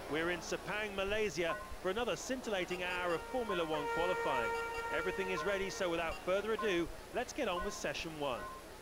We're in Sepang, Malaysia for another scintillating hour of Formula One qualifying. Everything is ready, so without further ado, let's get on with session one.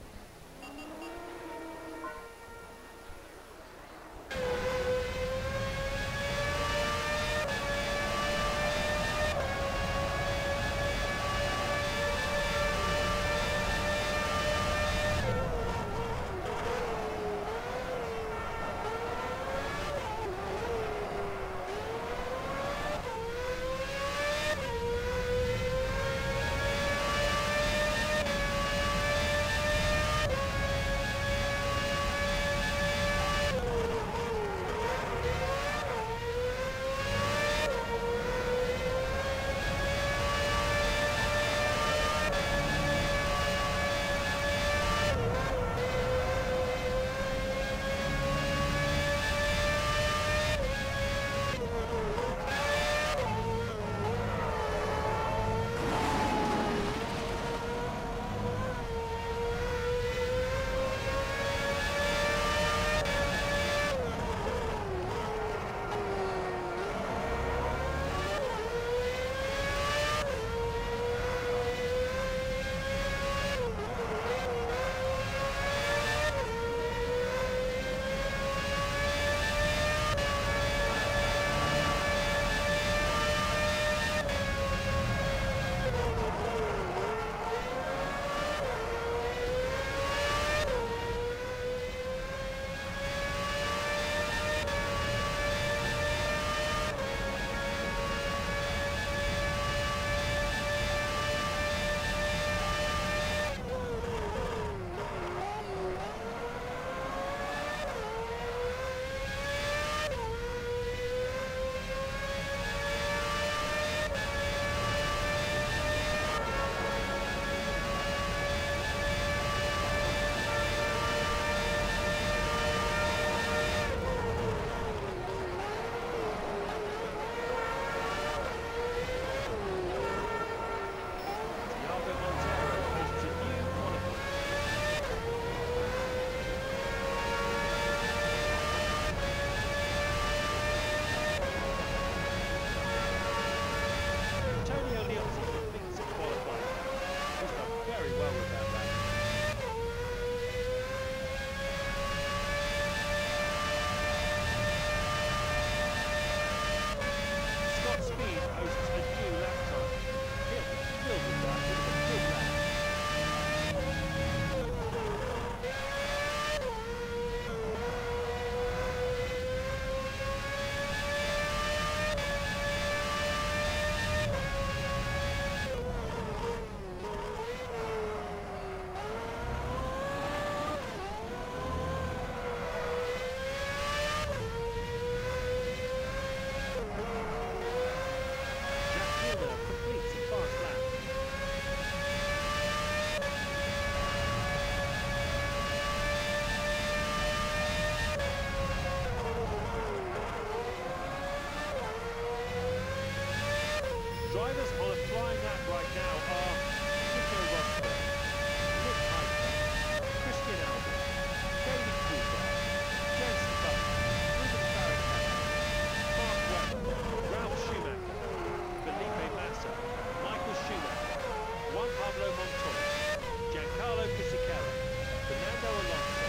Drivers on a flying lap right now are Nico Rosberg, Nick Heidfeld, Christian Albert, David Coulthard, Jenson Button, Ruben Barrichello, Mark Webber, Ralf Schumacher, Felipe Massa, Michael Schumacher, Juan Pablo Montoya, Giancarlo Fisichella, Fernando Alonso.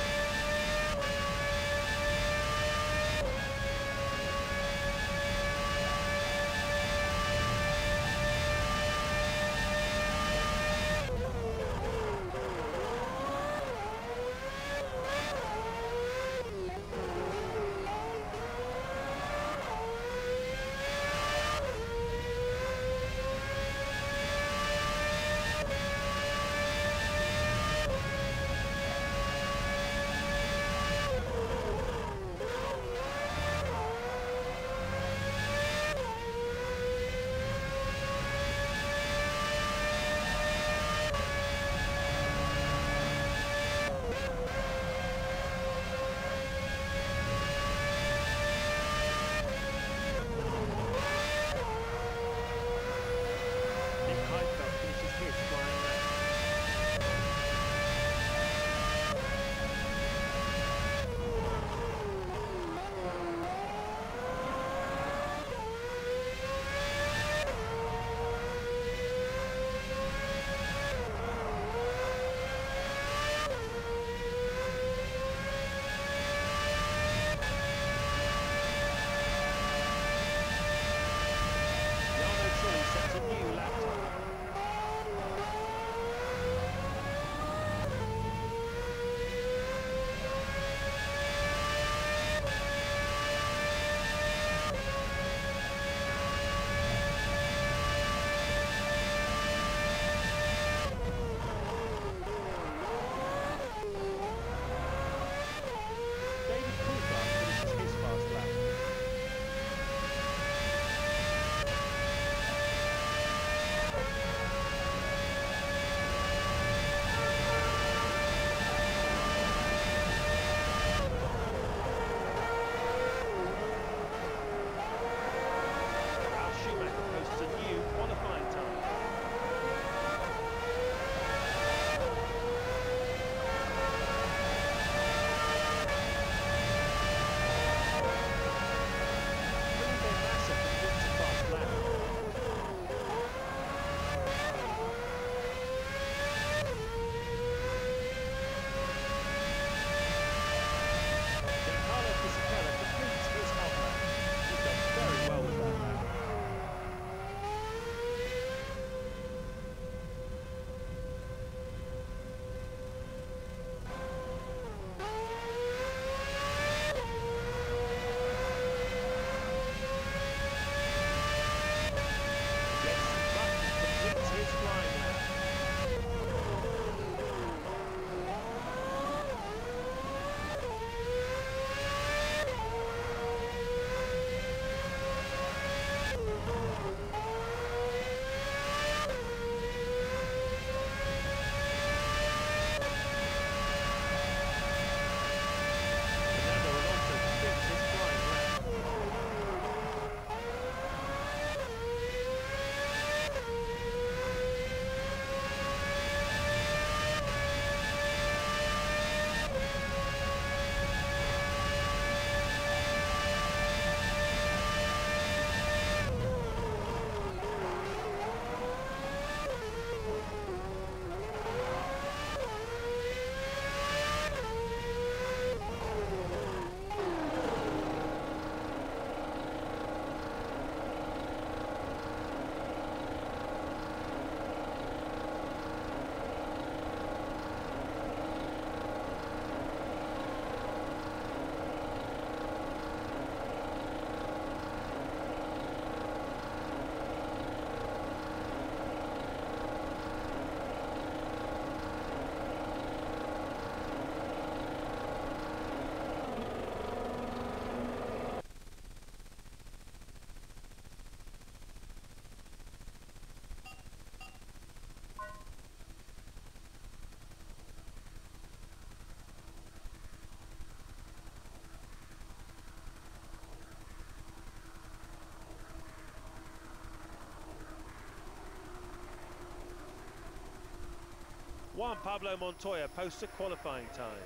Juan Pablo Montoya posts a qualifying time.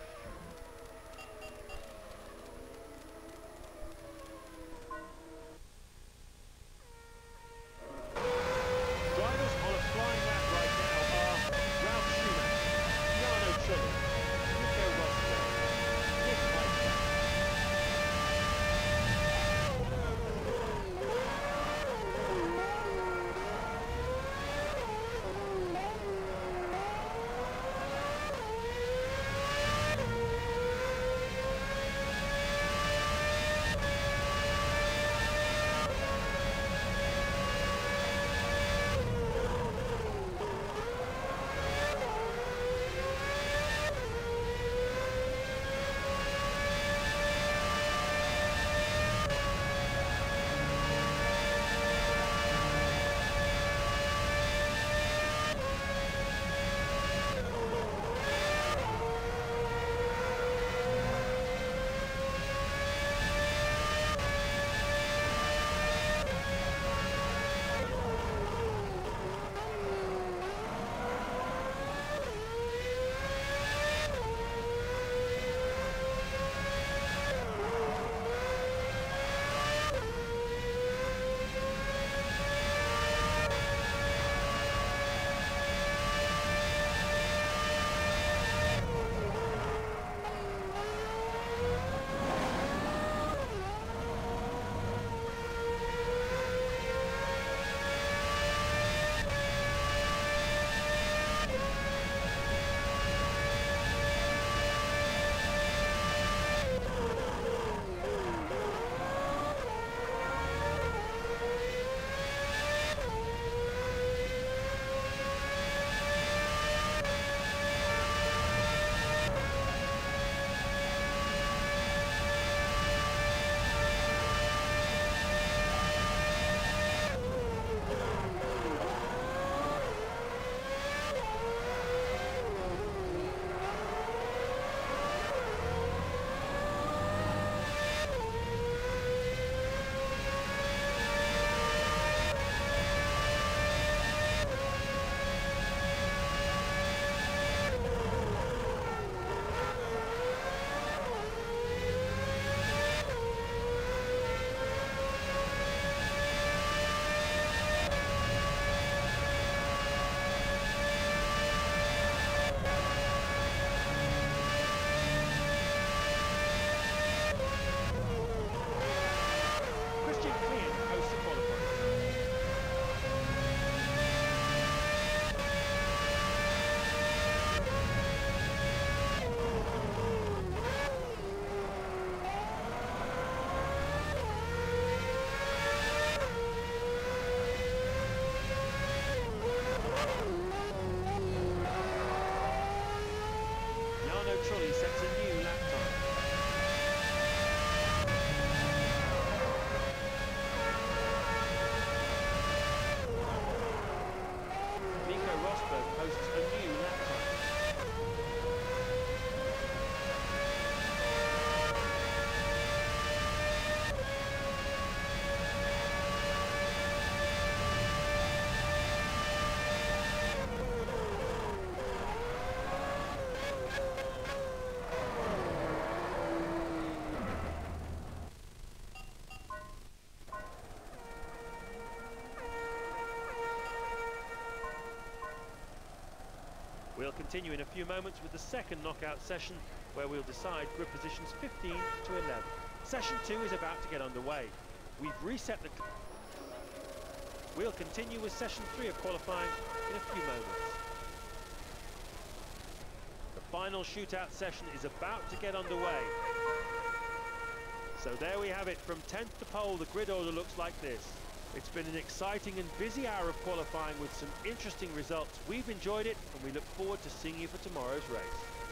Drivers on a flying lap right now are Ralph Schumacher, Jarno Trulli, Nico Rosberg, Nick Heidfeld. Trulli sets a new lap time. Nico Rosberg posts a new lap time. We'll continue in a few moments with the second knockout session, where we'll decide grid positions 15 to 11. Session 2 is about to get underway. We've reset the... We'll continue with session 3 of qualifying in a few moments. The final shootout session is about to get underway. So there we have it. From 10th to pole, the grid order looks like this. It's been an exciting and busy hour of qualifying with some interesting results. We've enjoyed it, and we look forward to seeing you for tomorrow's race.